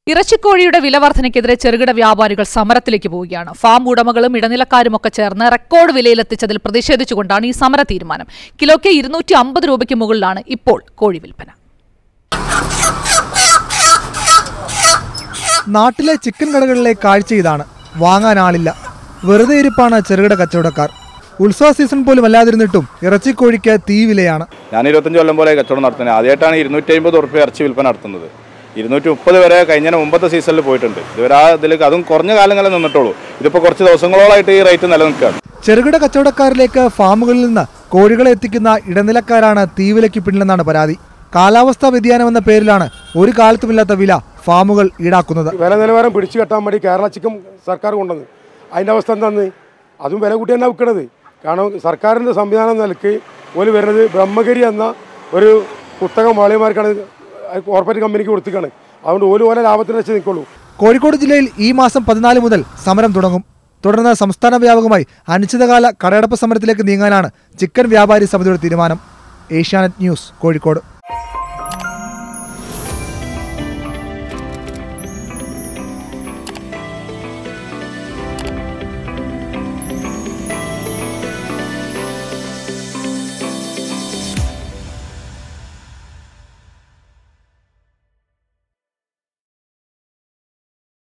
ഇറച്ചിക്കോഴിയുടെ വില വർധനയ്ക്കെതിരെ ചെറുകിട വ്യാപാരികൾ സമരത്തിലേക്ക് പോവുകയാണ്. ഫാം ഉടമകളും ഇടനിലക്കാരുമൊക്കെ ചേർന്ന് റെക്കോർഡ് വിലയിലെത്തിച്ചതിൽ പ്രതിഷേധിച്ചുകൊണ്ടാണ് ഈ സമര തീരുമാനം. കിലോയ്ക്ക് 250 രൂപയ്ക്ക് മുകളിലാണ് ഇപ്പോൾ കോഴി വിൽപ്പന. നാട്ടിലെ ചിക്കൻ കടകളിലെ കാഴ്ച ഇതാണ്. വാങ്ങാൻ ആളില്ല. വെറുതെ ഇരിപ്പാണ് ചെറുകിട കച്ചവടക്കാർ. ഉത്സവ സീസൺ പോലും അല്ലാതിരുന്നിട്ടും ഇറച്ചിക്കോഴിക്ക് തീ വിലയാണ്. ഞാൻ 25 കൊല്ലം പോലെ കച്ചവടം നടത്തുന്നത്. ആദ്യമായിട്ടാണ് 250 ഉറുപ്പിക ഇറച്ചി വിൽപ്പന നടത്തുന്നത്. 230 വരെ കഴിഞ്ഞ മുമ്പത്തെ സീസണിൽ പോയിട്ടുണ്ട്. ഇതുവരെ അതും കുറഞ്ഞ കാലങ്ങളിൽ നിന്നിട്ടുള്ളൂ. ഇതിപ്പോൾ കുറച്ച് ദിവസങ്ങളോളായിട്ട് ഈ റേറ്റ് നിലനിൽക്കുകയാണ്. ചെറുകിട കച്ചവടക്കാരിലേക്ക് ഫാമുകളിൽ നിന്ന് കോഴികളെ എത്തിക്കുന്ന ഇടനിലക്കാരാണ് തീവിലയ്ക്ക് പിന്നിലെന്നാണ് പരാതി. കാലാവസ്ഥാ വ്യതിയാനം എന്ന പേരിലാണ് ഒരു കാലത്തുമില്ലാത്ത വില ഫാമുകൾ ഈടാക്കുന്നത്. വില നിലവാരം പിടിച്ചു കെട്ടാൻ വേണ്ടി കേരള ചിക്കൻ സർക്കാർ കൊണ്ടുവന്ന് അതിൻ്റെ അവസ്ഥ എന്താന്ന് അതും വില കൂട്ടി തന്നെ വിൽക്കണത്. കാരണം സർക്കാരിൻ്റെ സംവിധാനം നിലക്ക് ഒരു വരുന്നത് ബ്രഹ്മഗിരി എന്ന ഒരു പുസ്തകം വാളിയമാർക്കാണ് കോർപ്പറേറ്റ് കമ്പനിക്ക് കൊടുത്തിക്കാണ്. അതുകൊണ്ട് ഓരോ ലാഭത്തിന് വെച്ച് നിൽക്കുള്ളൂ. കോഴിക്കോട് ജില്ലയിൽ ഈ മാസം 14 മുതൽ സമരം തുടങ്ങും. തുടർന്ന് സംസ്ഥാന വ്യാപകമായി അനിശ്ചിതകാല കടയടപ്പ് സമരത്തിലേക്ക് നീങ്ങാനാണ് ചിക്കൻ വ്യാപാരി സമിതിയുടെ തീരുമാനം. ഏഷ്യാനെറ്റ് ന്യൂസ്, കോഴിക്കോട്.